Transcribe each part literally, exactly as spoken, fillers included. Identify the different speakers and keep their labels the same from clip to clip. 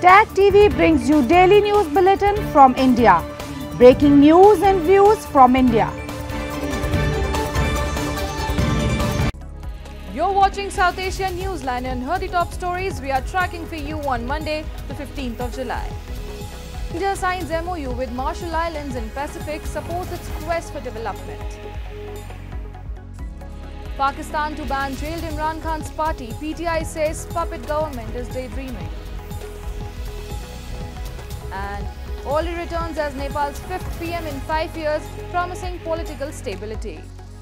Speaker 1: Tag T V brings you daily news bulletin from India. Breaking news and views from India.
Speaker 2: You're watching South Asian Newsline, and here the top stories we are tracking for you on Monday, the fifteenth of July. India signs M O U with Marshall Islands in Pacific, supports its quest for development. Pakistan to ban jailed Imran Khan's party, P T I says puppet government is daydreaming. And Oli returns as Nepal's fifth P M in five years, promising political stability.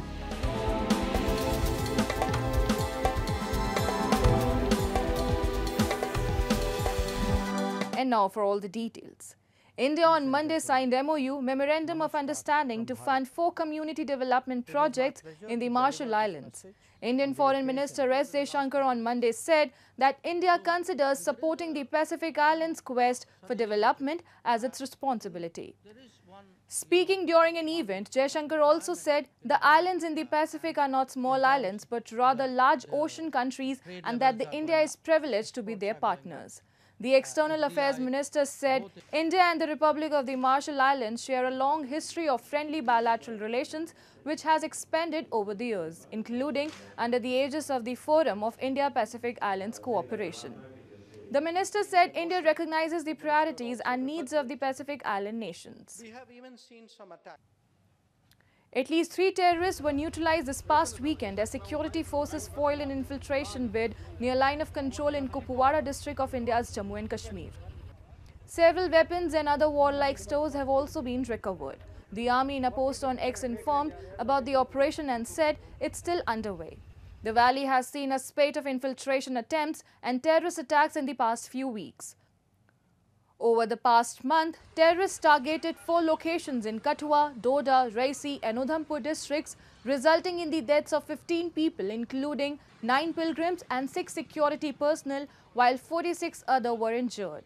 Speaker 2: And now for all the details. India on Monday signed M O U, Memorandum of Understanding, to fund four community development projects in the Marshall Islands. Indian Foreign Minister S. Jaishankar on Monday said that India considers supporting the Pacific Islands' quest for development as its responsibility. Speaking during an event, Jaishankar also said the islands in the Pacific are not small islands but rather large ocean countries, and that the India is privileged to be their partners. The External Affairs Minister said India and the Republic of the Marshall Islands share a long history of friendly bilateral relations, which has expanded over the years, including under the aegis of the Forum of India-Pacific Islands Cooperation. The minister said India recognizes the priorities and needs of the Pacific Island nations.
Speaker 3: We have even seen some attacks.
Speaker 2: At least three terrorists were neutralized this past weekend as security forces foiled an infiltration bid near line of control in Kupwara district of India's Jammu and Kashmir. Several weapons and other warlike stores have also been recovered. The army in a post on X informed about the operation and said it's still underway. The valley has seen a spate of infiltration attempts and terrorist attacks in the past few weeks. Over the past month, terrorists targeted four locations in Kathua, Doda, Raisi and Udhampur districts, resulting in the deaths of fifteen people, including nine pilgrims and six security personnel, while forty-six others were injured.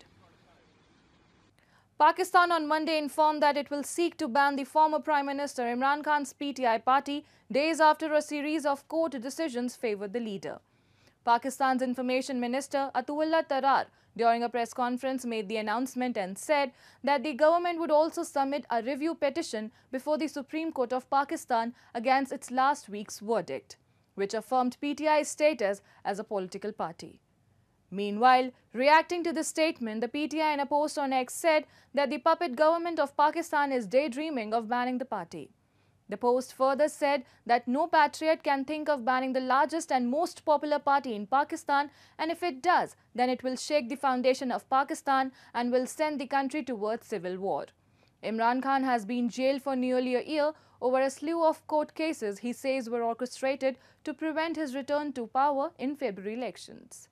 Speaker 2: Pakistan on Monday informed that it will seek to ban the former Prime Minister Imran Khan's P T I party days after a series of court decisions favored the leader. Pakistan's Information Minister Atullah Tarar during a press conference made the announcement and said that the government would also submit a review petition before the Supreme Court of Pakistan against its last week's verdict, which affirmed P T I's status as a political party. Meanwhile, reacting to this statement, the P T I in a post on X said that the puppet government of Pakistan is daydreaming of banning the party. The post further said that no patriot can think of banning the largest and most popular party in Pakistan, and if it does, then it will shake the foundation of Pakistan and will send the country towards civil war. Imran Khan has been jailed for nearly a year over a slew of court cases he says were orchestrated to prevent his return to power in February elections.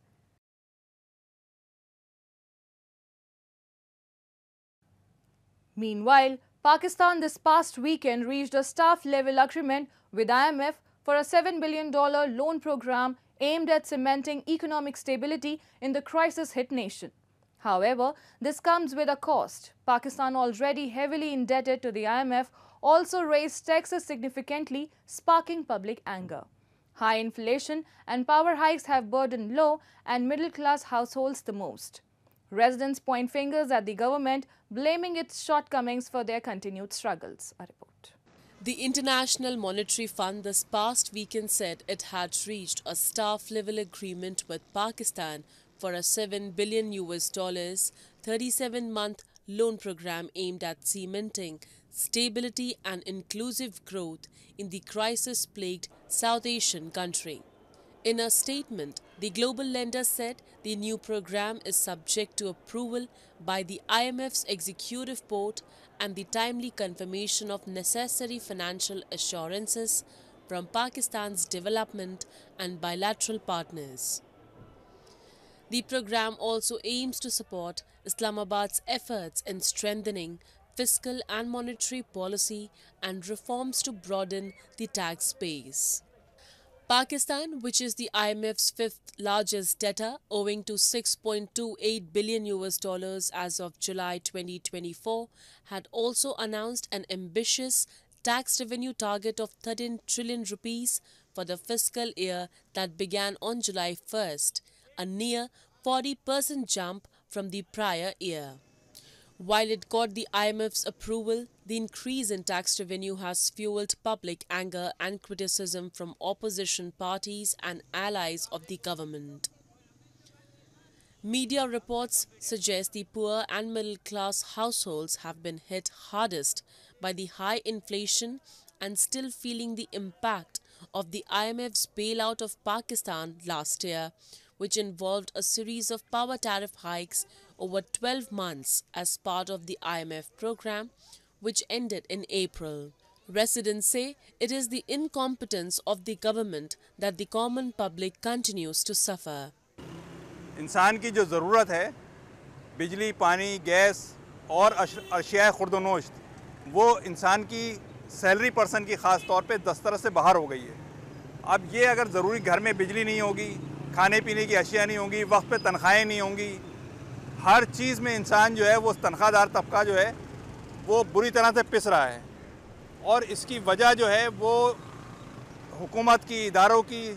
Speaker 2: Meanwhile, Pakistan this past weekend reached a staff-level agreement with I M F for a seven billion dollar loan program aimed at cementing economic stability in the crisis-hit nation. However, this comes with a cost. Pakistan, already heavily indebted to the I M F, also raised taxes significantly, sparking public anger. High inflation and power hikes have burdened low and middle-class households the most. Residents point fingers at the government, blaming its shortcomings for their continued struggles. A report.
Speaker 4: The International Monetary Fund this past weekend said it had reached a staff-level agreement with Pakistan for a seven billion U S dollars, thirty-seven month loan program aimed at cementing stability and inclusive growth in the crisis-plagued South Asian country. In a statement, the global lender said the new program is subject to approval by the I M F's executive board and the timely confirmation of necessary financial assurances from Pakistan's development and bilateral partners. The program also aims to support Islamabad's efforts in strengthening fiscal and monetary policy and reforms to broaden the tax base. Pakistan, which is the I M F's fifth largest debtor, owing to six point two eight billion U S dollars as of July twenty twenty-four, had also announced an ambitious tax revenue target of thirteen trillion rupees for the fiscal year that began on July first, a near forty percent jump from the prior year. While it got the I M F's approval, the increase in tax revenue has fueled public anger and criticism from opposition parties and allies of the government. Media reports suggest the poor and middle-class households have been hit hardest by the high inflation and still feeling the impact of the I M F's bailout of Pakistan last year, which involved a series of power tariff hikes over twelve months as part of the I M F program, which ended in April. Residents say it is the incompetence of the government that the common public continues to suffer.
Speaker 3: इंसान की जो ज़रूरत है बिजली, पानी, gas और अशिया खुर्दनोश्त वो इंसान की सैलरी पर्सन की ख़ास तौर पे दस्तरस से बाहर हो गई है। अब ये अगर ज़रूरी घर में बिजली नहीं होगी, खाने पीने की अशिया नहीं होंगी, वक्त पे तनख्वाहें नहीं होंगी, हर चीज़ में इंसान जो है वो तनख्वाहदार तबका जो है वो बुरी तरह से पिस रहा है। और इसकी वजह जो है वो हुकूमत की, इदारों की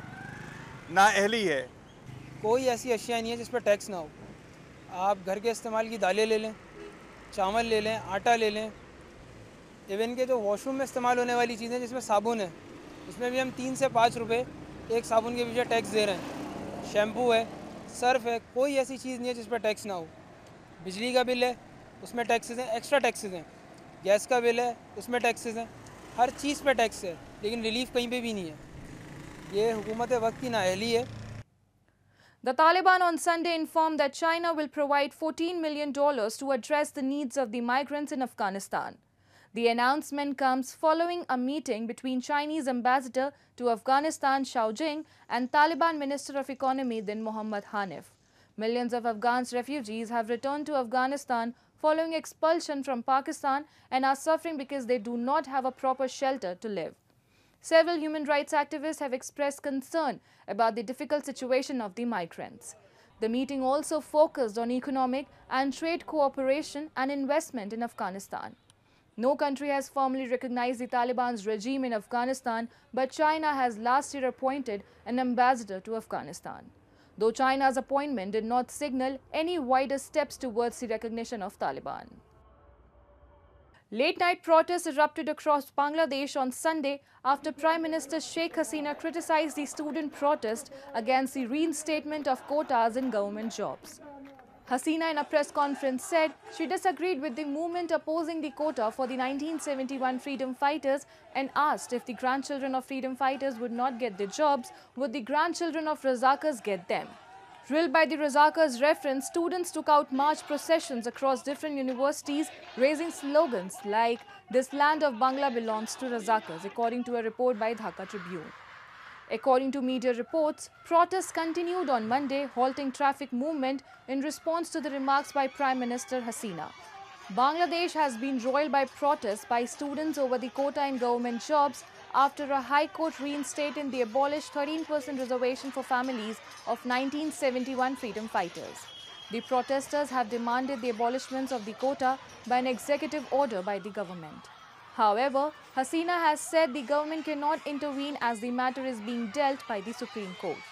Speaker 3: नाअहली है।
Speaker 5: कोई ऐसी अशिया नहीं है जिस पर टैक्स ना हो। आप घर के इस्तेमाल की दालें ले लें, चावल ले लें, आटा ले लें, इवन के जो वॉशरूम में इस्तेमाल होने वाली चीज़ें जिसमें साबुन है उसमें भी हम तीन से पाँच रुपए एक साबुन के पीछे टैक्स दे रहे हैं। शैम्पू है, सर्फ है, कोई ऐसी चीज़ नहीं है जिस पर टैक्स ना हो। बिजली का बिल है उसमें टैक्सेस हैं, एक्स्ट्रा टैक्सेस हैं। गैस का बिल है उसमें टैक्सेस हैं, हर चीज़ पर टैक्स है, लेकिन रिलीफ कहीं पे भी नहीं है। ये हुकूमत वक्त की नाअहली है।
Speaker 2: The Taliban on Sunday informed that China will provide fourteen million dollars to address the needs of the migrants in Afghanistan. The announcement comes following a meeting between Chinese ambassador to Afghanistan Shao Jing and Taliban Minister of Economy Din Mohammad Hanif. Millions of Afghan refugees have returned to Afghanistan following expulsion from Pakistan and are suffering because they do not have a proper shelter to live. Several human rights activists have expressed concern about the difficult situation of the migrants. The meeting also focused on economic and trade cooperation and investment in Afghanistan. No country has formally recognized the Taliban's regime in Afghanistan, but China has last year appointed an ambassador to Afghanistan. Though China's appointment did not signal any wider steps towards the recognition of Taliban. Late-night protests erupted across Bangladesh on Sunday after Prime Minister Sheikh Hasina criticized the student protest against the reinstatement of quotas in government jobs. Hasina in a press conference said she disagreed with the movement opposing the quota for the nineteen seventy-one freedom fighters and asked if the grandchildren of freedom fighters would not get their jobs, would the grandchildren of Razakars get them? Thrilled by the Razakars' reference, students took out march processions across different universities, raising slogans like, "This land of Bangla belongs to Razakars," according to a report by Dhaka Tribune. According to media reports, protests continued on Monday, halting traffic movement in response to the remarks by Prime Minister Hasina. Bangladesh has been roiled by protests by students over the quota in government jobs after a High Court reinstated the abolished thirteen percent reservation for families of nineteen seventy-one freedom fighters. The protesters have demanded the abolishment of the quota by an executive order by the government. However, Hasina has said the government cannot intervene as the matter is being dealt by the Supreme Court.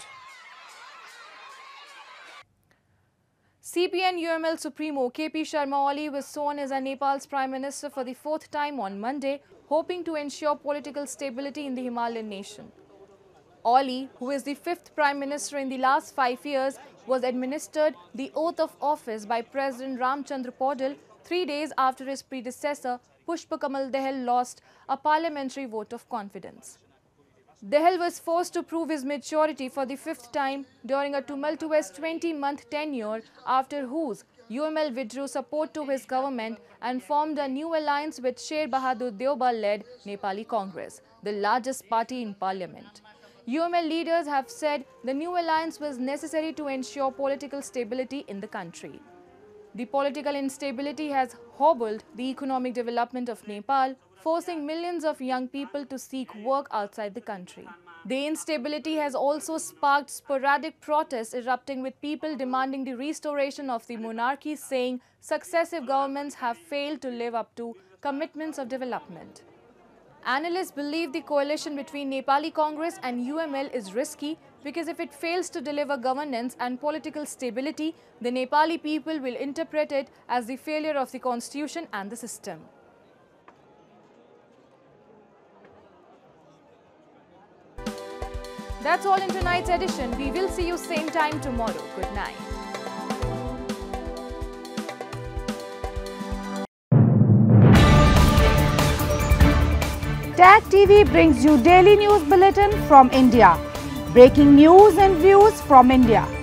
Speaker 2: C P N U M L Supremo K P Sharma Oli was sworn as a Nepal's Prime Minister for the fourth time on Monday, hoping to ensure political stability in the Himalayan nation. Oli, who is the fifth Prime Minister in the last five years, was administered the oath of office by President Ramchandra Paudel three days after his predecessor, Pushpa Kamal Dahal, lost a parliamentary vote of confidence. Dahal was forced to prove his maturity for the fifth time during a tumultuous twenty-month tenure, after whose U M L withdrew support to his government and formed a new alliance with Sher Bahadur Deoba-led Nepali Congress, the largest party in parliament. U M L leaders have said the new alliance was necessary to ensure political stability in the country. The political instability has hobbled the economic development of Nepal, forcing millions of young people to seek work outside the country. The instability has also sparked sporadic protests erupting, with people demanding the restoration of the monarchy, saying successive governments have failed to live up to commitments of development. Analysts believe the coalition between Nepali Congress and U M L is risky because if it fails to deliver governance and political stability, the Nepali people will interpret it as the failure of the constitution and the system. That's all in tonight's edition. We will see you same time tomorrow. Good night.
Speaker 1: Tag T V brings you daily news bulletin from India. Breaking news and views from India.